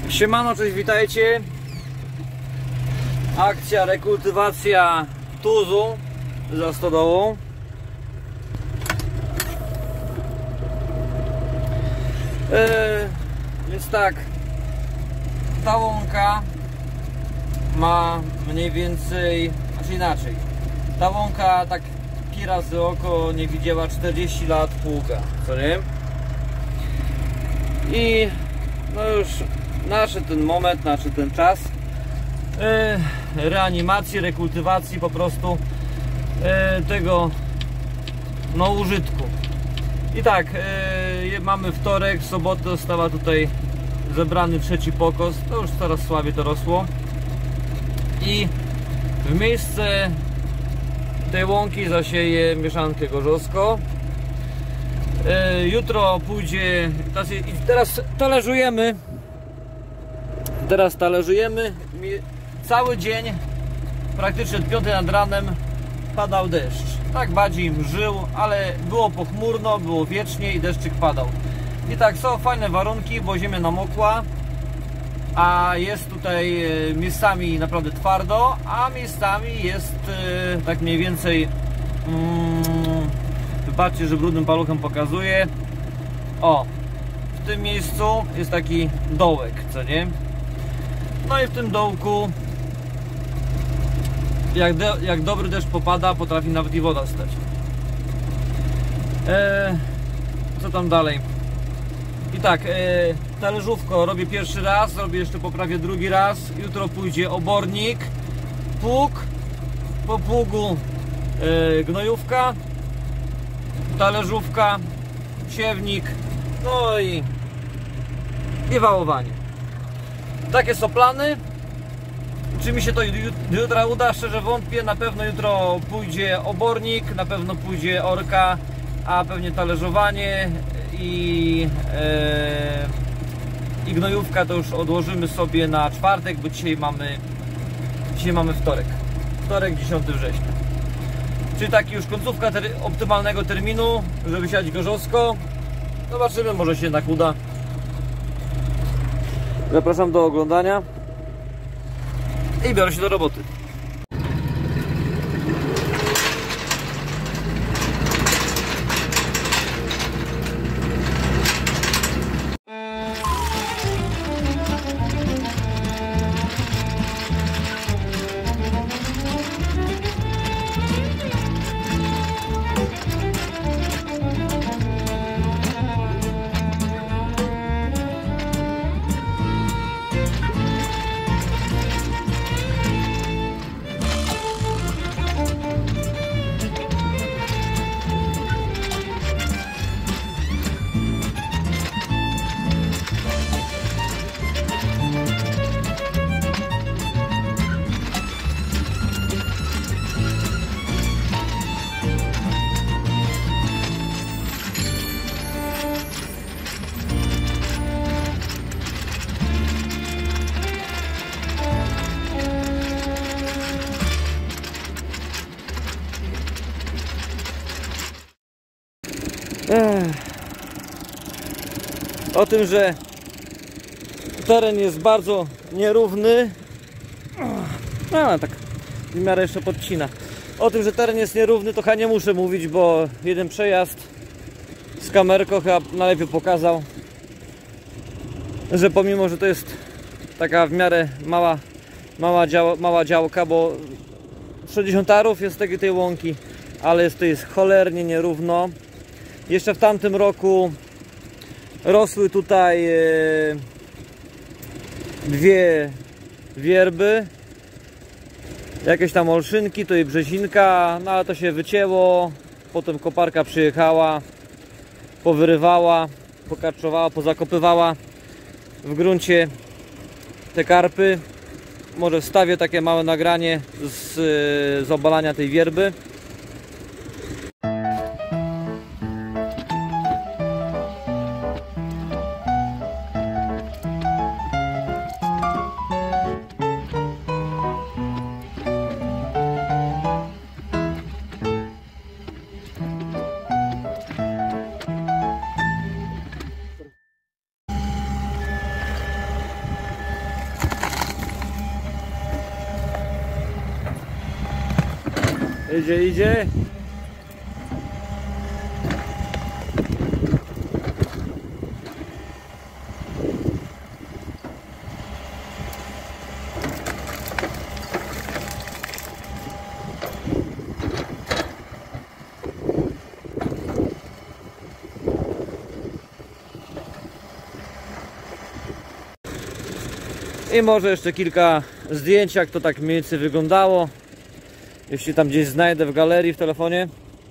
Siemano, cześć, witajcie. Akcja rekultywacja tuzu za stodołą. Więc tak, ta łąka ma mniej więcej, znaczy inaczej, ta łąka tak razy oko nie widziała 40 lat pługa, co nie? I no już nadszedł ten moment, nadszedł ten czas reanimacji, rekultywacji po prostu tego no użytku. I tak, mamy wtorek, w sobotę została tutaj zebrany trzeci pokos, to już coraz słabiej to rosło i w miejsce tej łąki zasieję mieszankę gorzowską. Jutro pójdzie, teraz talerzujemy. Cały dzień, praktycznie od 5 nad ranem padał deszcz. Tak bardziej mrzył, ale było pochmurno, było wiecznie i deszczyk padał. I tak są fajne warunki, bo ziemia namokła, a jest tutaj miejscami naprawdę twardo, a miejscami jest tak mniej więcej, wybaczcie, że brudnym paluchem pokazuję. O, w tym miejscu jest taki dołek, co nie? No i w tym dołku, jak dobry deszcz popada, potrafi nawet i woda stać. Co tam dalej? I tak, talerzówko robię pierwszy raz, robię jeszcze poprawię drugi raz. Jutro pójdzie obornik, pług, po pługu gnojówka, talerzówka, siewnik, no i wałowanie. Takie są plany. Czy mi się to jutro uda? Szczerze wątpię. Na pewno jutro pójdzie obornik, na pewno pójdzie orka, a pewnie talerzowanie i gnojówka to już odłożymy sobie na czwartek, bo dzisiaj mamy wtorek. Wtorek, 10 września. Czyli taki już końcówka optymalnego terminu, żeby siać gorzowsko. Zobaczymy, może się jednak uda. Zapraszam do oglądania i biorę się do roboty. O tym, że teren jest bardzo nierówny, no tak w miarę jeszcze podcina. O tym, że teren jest nierówny, to chyba nie muszę mówić, bo jeden przejazd z kamerką chyba najlepiej pokazał, że pomimo, że to jest taka w miarę mała działka, bo 60 arów jest tej łąki, ale to jest cholernie nierówno. Jeszcze w tamtym roku rosły tutaj dwie wierby, jakieś tam olszynki, to i brzezinka, no ale to się wycięło, potem koparka przyjechała, powyrywała, pokarczowała, pozakopywała w gruncie te karpy. Może wstawię takie małe nagranie z obalania tej wierby. Idzie, idzie. I może jeszcze kilka zdjęć, jak to tak mniej więcej wyglądało. Jeśli tam gdzieś znajdę w galerii w telefonie.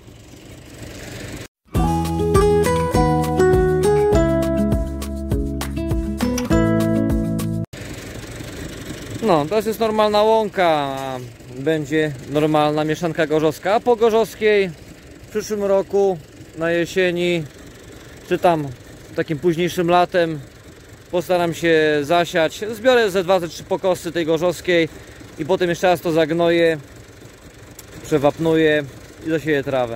No, to jest normalna łąka. Będzie normalna mieszanka gorzowska. A po gorzowskiej w przyszłym roku na jesieni, czy tam takim późniejszym latem, postaram się zasiać. Zbiorę ze 2-3 pokosy tej gorzowskiej i potem jeszcze raz to zagnoję, przewapnuję i zasieję trawę.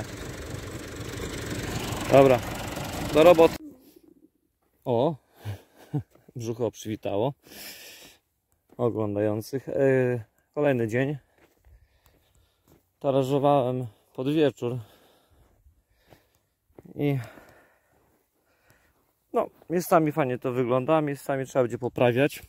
Dobra, do roboty. O, brzucho przywitało oglądających. Kolejny dzień. Tarażowałem pod wieczór i no, miejscami fajnie to wygląda, miejscami trzeba będzie poprawiać.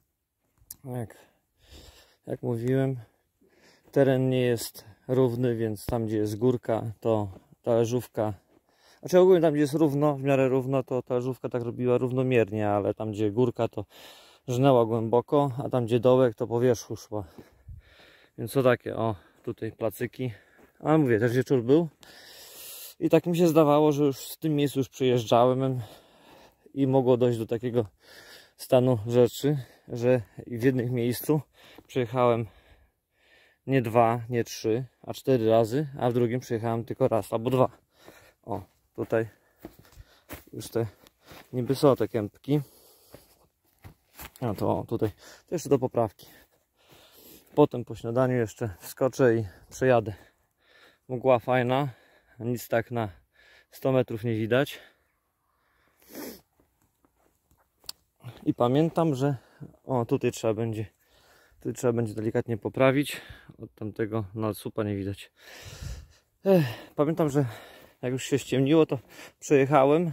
Jak mówiłem, teren nie jest równy, więc tam gdzie jest górka, to talerzówka, znaczy ogólnie tam gdzie jest równo, w miarę równo, to talerzówka tak robiła równomiernie, ale tam gdzie górka to żnęła głęboko, a tam gdzie dołek to po wierzchu szła. Więc to takie, o, tutaj placyki. A mówię, też wieczór był i tak mi się zdawało, że już w tym miejscu już przejeżdżałem i mogło dojść do takiego stanu rzeczy, że w jednym miejscu przejechałem nie 2, nie 3, a 4 razy, a w drugim przejechałem tylko raz albo 2. O, tutaj już te niby są te kępki. A to o, tutaj to jeszcze do poprawki. Potem po śniadaniu jeszcze wskoczę i przejadę. Mgła fajna, nic tak na 100 metrów nie widać. I pamiętam, że o, tutaj trzeba będzie delikatnie poprawić. Od tamtego słupa nie widać. Pamiętam, że jak już się ściemniło, to przejechałem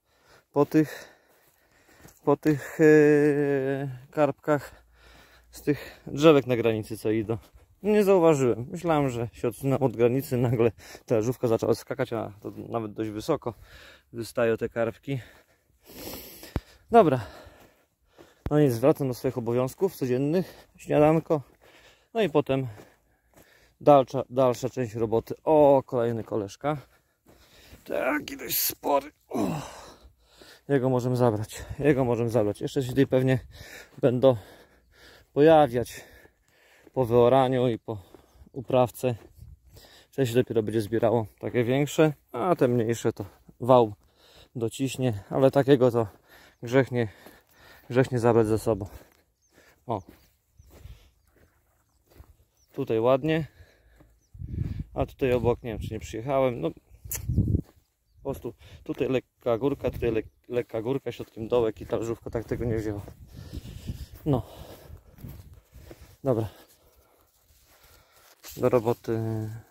po tych karpkach z tych drzewek na granicy, co idą. Nie zauważyłem. Myślałem, że się odsunąłem od granicy, nagle talerzówka zaczęła skakać, a to nawet dość wysoko wystają te karpki. Dobra. No nic, wracam do swoich obowiązków codziennych. Śniadanko. No i potem dalsza część roboty. O, kolejny koleżka. Taki dość spory. Jego możemy zabrać. Jeszcze się tutaj pewnie będą pojawiać po wyoraniu i po uprawce. Część dopiero będzie zbierało takie większe, a te mniejsze to wał dociśnie, ale takiego to grzech nie zabrać ze sobą. O, tutaj ładnie, a tutaj obok nie wiem, czy nie przyjechałem. No, po prostu tutaj lekka górka, tutaj lekka górka, środkiem dołek i talerzówka tak tego nie wzięła. No, dobra, do roboty.